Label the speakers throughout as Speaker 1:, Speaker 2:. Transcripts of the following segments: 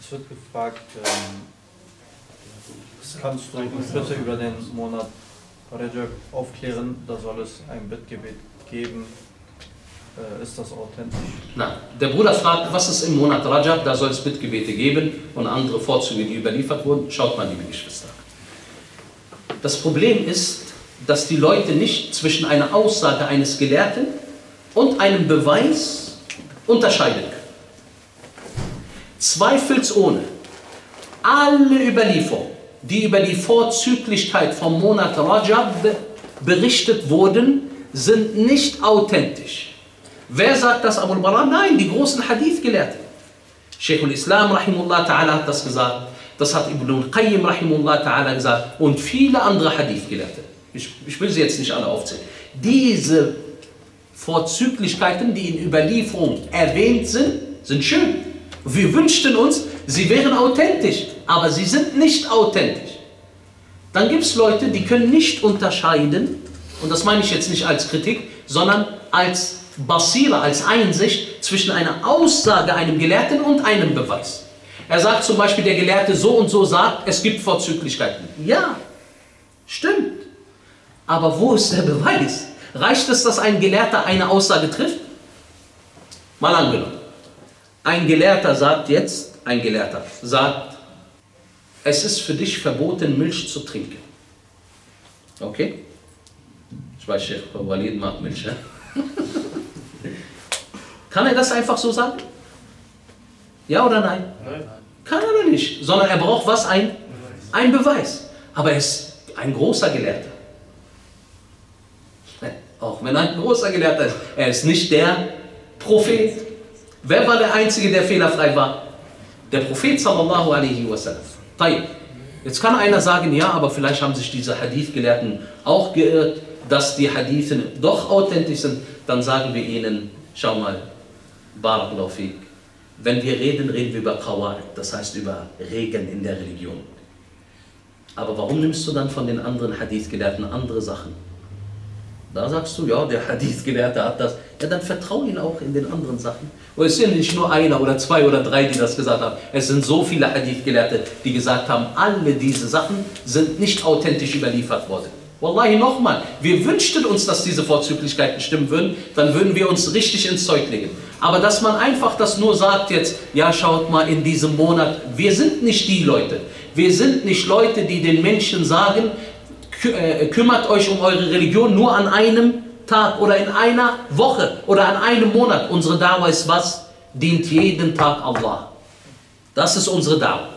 Speaker 1: Es wird gefragt, kannst du bitte über den Monat Rajab aufklären, da soll es ein Bittgebet geben. Ist das authentisch?
Speaker 2: Nein. Der Bruder fragt, was ist im Monat Rajab, da soll es Bittgebete geben und andere Vorzüge, die überliefert wurden. Schaut mal, liebe Geschwister. Das Problem ist, dass die Leute nicht zwischen einer Aussage eines Gelehrten und einem Beweis unterscheiden können. Zweifelsohne, alle Überlieferungen, die über die Vorzüglichkeit vom Monat Rajab berichtet wurden, sind nicht authentisch. Wer sagt das? Abu al-Bara? Nein, die großen Hadith-Gelehrten. Sheikh al-Islam rahimullah ta'ala hat das gesagt, das hat Ibn al-Qayyim rahimullah ta'ala gesagt und viele andere Hadith-Gelehrte. Ich will sie jetzt nicht alle aufzählen. Diese Vorzüglichkeiten, die in Überlieferung erwähnt sind, sind schön. Wir wünschten uns, sie wären authentisch, aber sie sind nicht authentisch. Dann gibt es Leute, die können nicht unterscheiden, und das meine ich jetzt nicht als Kritik, sondern als Basira, als Einsicht zwischen einer Aussage einem Gelehrten und einem Beweis. Er sagt zum Beispiel, der Gelehrte so und so sagt, es gibt Vorzüglichkeiten. Ja, stimmt. Aber wo ist der Beweis? Reicht es, dass ein Gelehrter eine Aussage trifft? Mal angenommen. Ein Gelehrter sagt, es ist für dich verboten, Milch zu trinken. Okay? Ich weiß, Sheikh Walid mag Milch, ja? Kann er das einfach so sagen? Ja oder nein? Nein. Kann er nicht, sondern er braucht was? Ein Beweis. Aber er ist ein großer Gelehrter. Auch wenn er ein großer Gelehrter ist, er ist nicht der Prophet. Wer war der Einzige, der fehlerfrei war? Der Prophet sallallahu alaihi wasallam. Jetzt kann einer sagen, ja, aber vielleicht haben sich diese Hadith-Gelehrten auch geirrt, dass die Hadithen doch authentisch sind. Dann sagen wir ihnen, schau mal, Barakallahu fik, wenn wir reden, reden wir über Qawa'id, das heißt über Regeln in der Religion. Aber warum nimmst du dann von den anderen Hadith-Gelehrten andere Sachen? Da sagst du, ja, der Hadith-Gelehrte hat das. Ja, dann vertrau ihn auch in den anderen Sachen. Und es sind nicht nur einer oder zwei oder drei, die das gesagt haben. Es sind so viele Hadith-Gelehrte, die gesagt haben, alle diese Sachen sind nicht authentisch überliefert worden. Wallahi, nochmal, wir wünschten uns, dass diese Vorzüglichkeiten stimmen würden, dann würden wir uns richtig ins Zeug legen. Aber dass man einfach das nur sagt jetzt, ja, schaut mal in diesem Monat, wir sind nicht die Leute. Wir sind nicht Leute, die den Menschen sagen, kümmert euch um eure Religion nur an einem Tag oder in einer Woche oder an einem Monat. Unsere Da'wah ist was? Dient jeden Tag Allah. Das ist unsere Da'wah.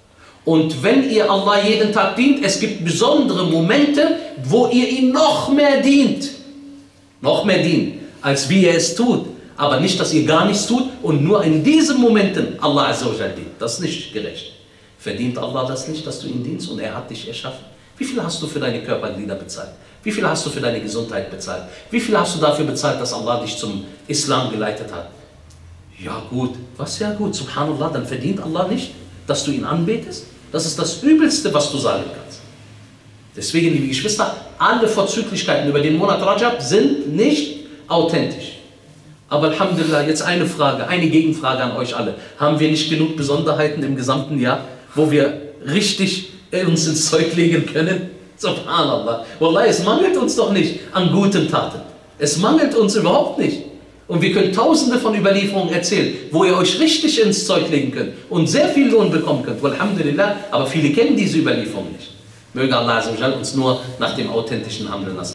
Speaker 2: Und wenn ihr Allah jeden Tag dient, es gibt besondere Momente, wo ihr ihm noch mehr dient. Noch mehr dient, als wie er es tut. Aber nicht, dass ihr gar nichts tut und nur in diesen Momenten Allah Azza wa Jal dient. Das ist nicht gerecht. Verdient Allah das nicht, dass du ihm dienst und er hat dich erschaffen? Wie viel hast du für deine Körperglieder bezahlt? Wie viel hast du für deine Gesundheit bezahlt? Wie viel hast du dafür bezahlt, dass Allah dich zum Islam geleitet hat? Ja gut, was ja gut, subhanallah, dann verdient Allah nicht, dass du ihn anbetest? Das ist das Übelste, was du sagen kannst. Deswegen, liebe Geschwister, alle Vorzüglichkeiten über den Monat Rajab sind nicht authentisch. Aber Alhamdulillah, jetzt eine Frage, eine Gegenfrage an euch alle. Haben wir nicht genug Besonderheiten im gesamten Jahr, wo wir richtig uns ins Zeug legen können? Subhanallah. Wallah, es mangelt uns doch nicht an guten Taten. Es mangelt uns überhaupt nicht. Und wir können tausende von Überlieferungen erzählen, wo ihr euch richtig ins Zeug legen könnt und sehr viel Lohn bekommen könnt. Alhamdulillah, aber viele kennen diese Überlieferungen nicht. Möge Allah uns nur nach dem authentischen handeln lassen.